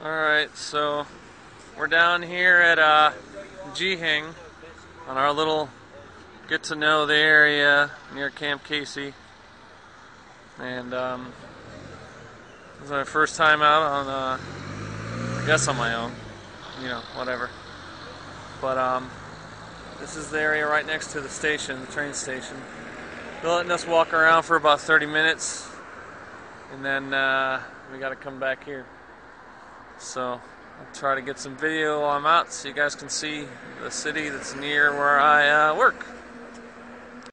Alright, so we're down here at Jihaeng on our little get to know the area near Camp Casey. And this is my first time out on, I guess on my own, whatever. But this is the area right next to the station, the train station. They're letting us walk around for about 30 minutes, and then we got to come back here. So I'll try to get some video while I'm out so you guys can see the city that's near where I work.